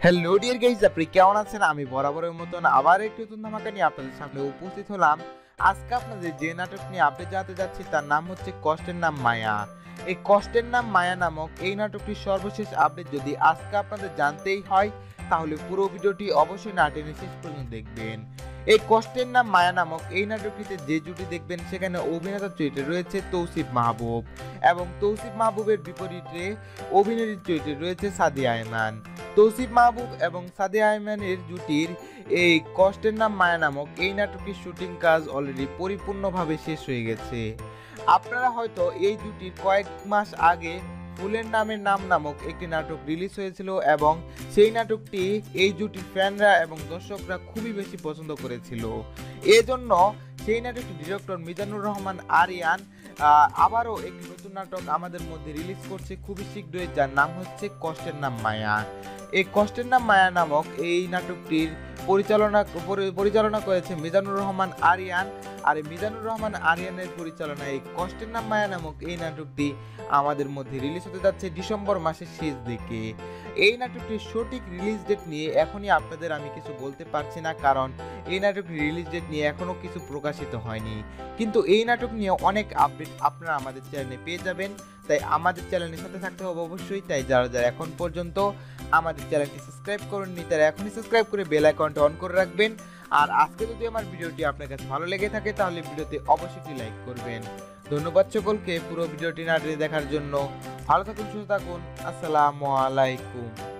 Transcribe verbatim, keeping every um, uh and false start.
Hello dear guys, আপনি কেমন আছেন? আমি বরাবরের মতন আবার একটু নতুন ধামাকা নিয়ে আপনাদের সামনে উপস্থিত হলাম। আজকে আপনাদের যে নাটক নিয়ে আপডেট জানাতে যাচ্ছি তার নাম হচ্ছে কষ্টের নাম মায়া। এই কষ্টের নাম মায়া নামক এই নাটকটির সর্বশেষ আপডেট যদি আজকে আপনাদের জানতেই হয় তাহলে পুরো ভিডিওটি অবশ্যই না টেনে শেষ পর্যন্ত দেখবেন। এই কষ্টের নাম মায়া নামক এই নাটকটিতে যে জুটি দেখবেন সেখানে অভিনেতার চরিত্রে রয়েছে তৌসিফ মাহবুব এবং তৌসিফ মাহবুবের বিপরীতে অভিনেত্রীর চরিত্রে রয়েছে সাদিয়া আয়মান। তৌসিফ মাহবুব এবং সাদিয়া আয়মানের জুটির এই কষ্টের নাম মায়া নামক এই নাটকটির শুটিং কাজ অলরেডি পরিপূর্ণভাবে শেষ হয়ে গেছে। আপনারা হয়তো এই জুটির কয়েক মাস আগে ফুলের নামের নাম নামক একটি নাটক রিলিজ হয়েছিল এবং সেই নাটকটি এই জুটির ফ্যানরা এবং দর্শকরা খুবই বেশি পছন্দ করেছিল। এজন্য সেই নাটকটির ডিরেক্টর মিজানুর রহমান আরিয়ান আবারও একটি নতুন নাটক আমাদের মধ্যে রিলিজ করছে খুবই শীঘ্রই, যার নাম হচ্ছে কষ্টের নাম মায়া। এই কষ্টের নাম মায়া নামক এই নাটকটির পরিচালনা পরিচালনা করেছে মিজানুর রহমান আরিয়ান। আর এই মিজানুর রহমান আরিয়ানের পরিচালনায় এই কষ্টের নাম মায়া নামক এই নাটকটি আমাদের মধ্যে রিলিজ হতে যাচ্ছে ডিসেম্বর মাসের শেষ দিকে। এই নাটকটির সঠিক রিলিজ ডেট নিয়ে এখনই আপনাদের আমি কিছু বলতে পারছি না, কারণ এই নাটকটির রিলিজ ডেট নিয়ে এখনো কিছু প্রকাশিত হয়নি। কিন্তু এই নাটক নিয়ে অনেক আপডেট আপনারা আমাদের চ্যানেলে পেয়ে যাবেন, তাই আমাদের চ্যানেলের সাথে থাকতে হবে অবশ্যই। তাই যারা যারা এখন পর্যন্ত আমাদের চ্যানেলটি সাবস্ক্রাইব করেননি তারা এখনই সাবস্ক্রাইব করে বেল আইকনটা অন করে রাখবেন। আর আজকে যদি আমার ভিডিওটি আপনার কাছে ভালো লেগে থাকে তাহলে ভিডিওতে অবশ্যই লাইক করবেন। ধন্যবাদ সকলকে পুরো ভিডিওটি না দেখার জন্য। ভালো থাকুন, সুস্থ থাকুন। আসসালামু আলাইকুম।